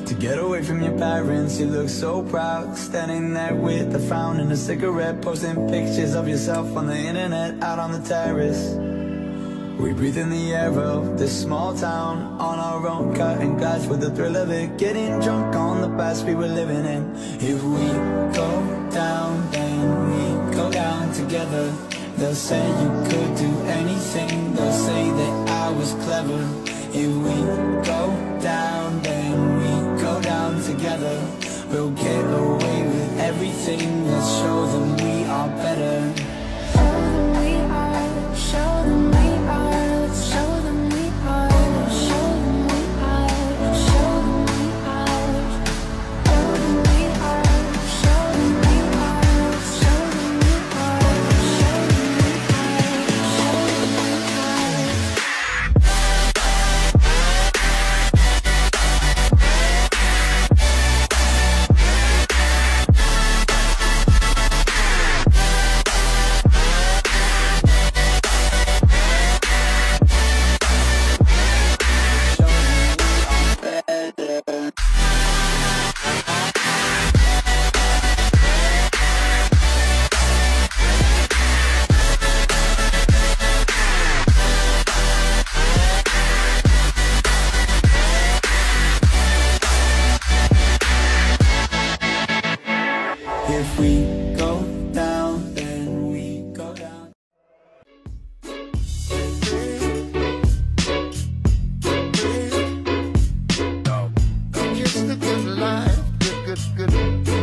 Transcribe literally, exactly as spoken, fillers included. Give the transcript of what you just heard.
To get away from your parents, you look so proud, standing there with a frown and a cigarette, posting pictures of yourself on the internet, out on the terrace. We breathe in the air of this small town, on our own, cutting glass with the thrill of it, getting drunk on the past we were living in. If we go down, then we go down together. They'll say you could do anything, they'll say that I was clever. If we go down, then we go down together. We'll get away with everything, let's show them we are better. Show them we are, show them we are, let's show them we are, show them we are, show them we are, show them we are, show them we are, show them we are, show them we are, show them we are. If we go down, then we go down. It's the good life, good, good, good.